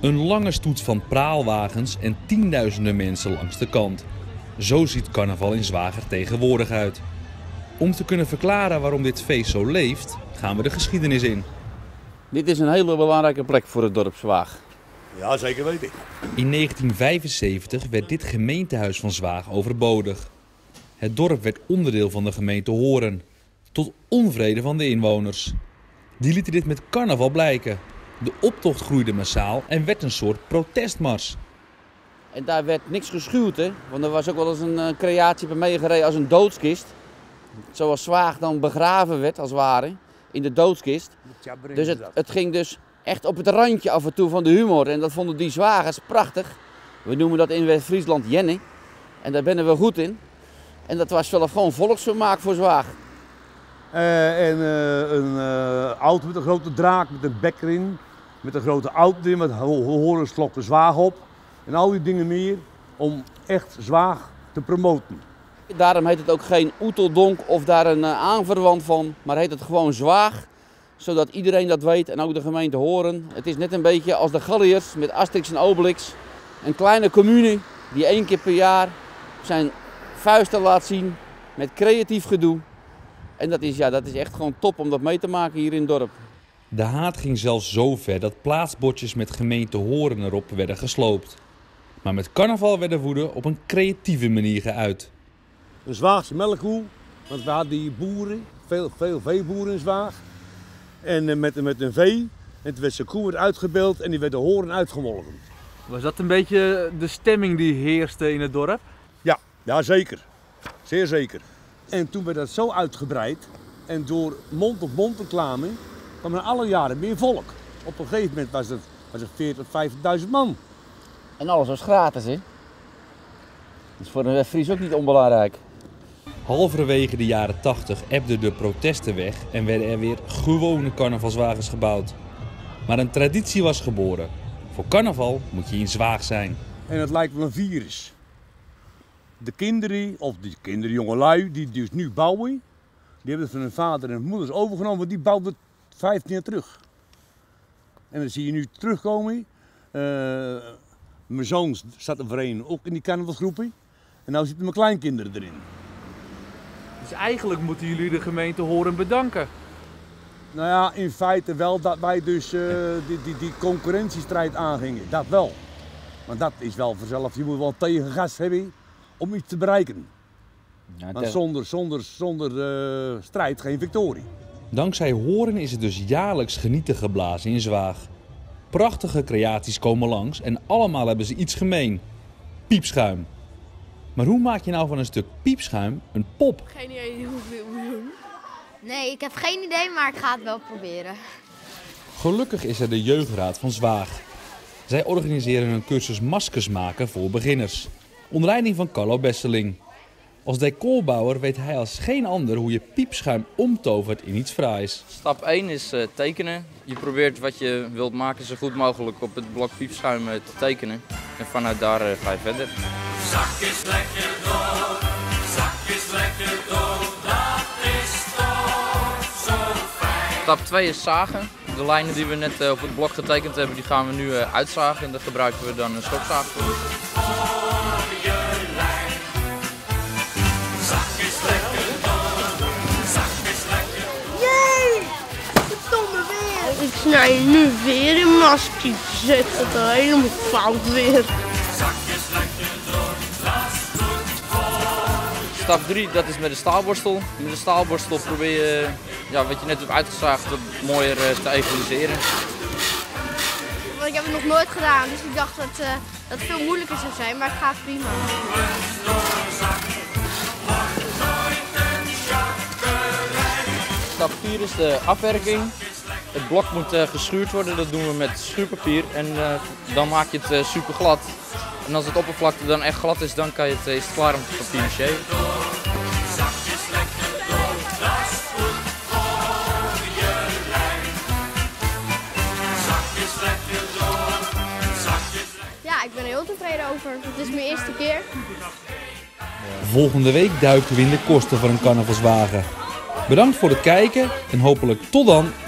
Een lange stoet van praalwagens en tienduizenden mensen langs de kant. Zo ziet carnaval in Zwager tegenwoordig uit. Om te kunnen verklaren waarom dit feest zo leeft, gaan we de geschiedenis in. Dit is een hele belangrijke plek voor het dorp Zwaag. Ja, zeker weten. In 1975 werd dit gemeentehuis van Zwaag overbodig. Het dorp werd onderdeel van de gemeente Hoorn. Tot onvrede van de inwoners. Die lieten dit met carnaval blijken. De optocht groeide massaal en werd een soort protestmars. En daar werd niks geschuwd, hè? Want er was ook wel eens een creatie bij meegereden als een doodskist. Zoals Zwaag dan begraven werd, als het ware, in de doodskist. Dus het ging dus echt op het randje af en toe van de humor. En dat vonden die Zwagers prachtig. We noemen dat in West-Friesland Jenne. En daar ben we goed in. En dat was zelf gewoon volksvermaak voor Zwaag. Een auto met een grote draak, met een bek erin. Met een grote auto erin, met horenslokken Zwaag op. En al die dingen meer om echt Zwaag te promoten. Daarom heet het ook geen Oeteldonk of daar een aanverwant van. Maar heet het gewoon Zwaag. Zodat iedereen dat weet en ook de gemeente Hoorn. Het is net een beetje als de Galliërs met Asterix en Obelix. Een kleine commune die 1 keer per jaar zijn vuisten laat zien met creatief gedoe. En dat is echt gewoon top om dat mee te maken hier in het dorp. De haat ging zelfs zo ver dat plaatsbordjes met gemeente Hoorn erop werden gesloopt. Maar met carnaval werd de woede op een creatieve manier geuit. Een Zwaagse melkkoe, want we hadden die boeren, veel veeboeren in Zwaag. En met een vee, en toen werd zijn koe uitgebeeld en die werd de Hoorn uitgemolken. Was dat een beetje de stemming die heerste in het dorp? Ja, zeker. Zeer zeker. En toen werd dat zo uitgebreid en door mond-op-mond reclame kwam er alle jaren meer volk. Op een gegeven moment was het 40.000 tot 50.000 man. En alles was gratis, hè? Dat is voor een West-Fries ook niet onbelangrijk. Halverwege de jaren 80 ebden de protesten weg en werden er weer gewone carnavalswagens gebouwd. Maar een traditie was geboren. Voor carnaval moet je in Zwaag zijn. En het lijkt wel een virus. De kinderen, of die jongelui die dus nu bouwen, die hebben het van hun vader en moeders overgenomen, want die bouwden 15 jaar terug. En dan zie je nu terugkomen. Mijn zoon zat een vereniging ook in die carnavalsgroepen. En nu zitten mijn kleinkinderen erin. Dus eigenlijk moeten jullie de gemeente Hoorn bedanken. Nou ja, in feite wel dat wij dus die concurrentiestrijd aangingen. Dat wel. Maar dat is wel vanzelf. Je moet wel tegengas hebben om iets te bereiken. Ja, Want zonder strijd geen victorie. Dankzij Hoorn is het dus jaarlijks genieten geblazen in Zwaag. Prachtige creaties komen langs en allemaal hebben ze iets gemeen. Piepschuim. Maar hoe maak je nou van een stuk piepschuim een pop? Geen idee hoeveel we doen. Nee, ik heb geen idee, maar ik ga het wel proberen. Gelukkig is er de jeugdraad van Zwaag. Zij organiseren een cursus maskers maken voor beginners. Onder leiding van Carlo Besseling. Als decorbouwer weet hij als geen ander hoe je piepschuim omtovert in iets fraais. Stap 1 is tekenen. Je probeert wat je wilt maken zo goed mogelijk op het blok piepschuim te tekenen. En vanuit daar ga je verder. Zakjes lekker door, zakjes lekker door, dat is toch zo fijn. Stap 2 is zagen. De lijnen die we net op het blok getekend hebben, die gaan we nu uitzagen. En daar gebruiken we dan een stokzaag voor. Ik snij nu weer een maskje. Zet het helemaal fout weer. Stap 3, dat is met de staalborstel. Met de staalborstel probeer je wat je net hebt uitgezaagd wat mooier te equaliseren. Want ik heb het nog nooit gedaan, dus ik dacht dat het veel moeilijker zou zijn, maar het gaat prima. Stap 4 is de afwerking. Het blok moet geschuurd worden, dat doen we met schuurpapier en dan maak je het super glad. En als het oppervlakte dan echt glad is, dan is het klaar om te papier maché. Ja, ik ben er heel tevreden over. Het is mijn eerste keer. Volgende week duiken we in de kosten van een carnavalswagen. Bedankt voor het kijken en hopelijk tot dan!